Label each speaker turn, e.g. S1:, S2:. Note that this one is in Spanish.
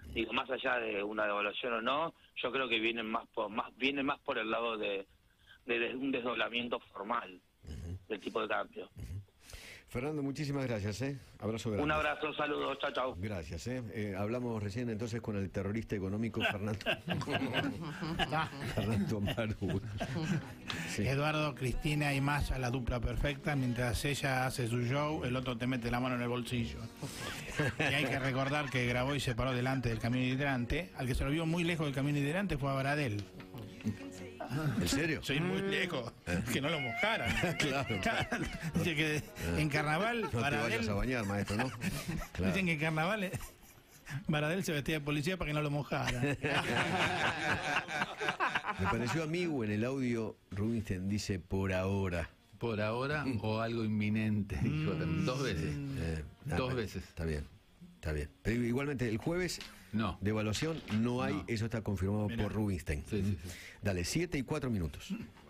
S1: digo, más allá de una devaluación o no, yo creo que vienen más por el lado de un desdoblamiento formal del tipo de cambio.
S2: Fernando, muchísimas gracias, abrazo grande.
S1: Un abrazo, saludos, chao, chao.
S2: Gracias, hablamos recién entonces con el terrorista económico Fernando Maru.
S3: Sí. Eduardo, Cristina y Massa, la dupla perfecta. Mientras ella hace su show, el otro te mete la mano en el bolsillo. Y hay que recordar que grabó y se paró delante del camión hidrante. Al que se lo vio muy lejos del camión hidrante fue a Baradel.
S2: ¿En serio?
S3: Sí, muy lejos. Que no lo mojaran.
S2: Claro.
S3: Dice que en carnaval...
S2: No Baradel, te vayas a bañar, maestro, ¿no?
S3: Claro. Dicen que en carnaval Baradel se vestía de policía para que no lo mojaran.
S2: Me pareció amigo en el audio, Rubinstein dice por ahora.
S4: Por ahora o algo inminente. Dijo, 2 veces. 2 veces.
S2: Está bien. Está bien. Pero igualmente, el jueves de evaluación no hay, eso está confirmado por Rubinstein.
S4: Sí.
S2: Dale, 7:04.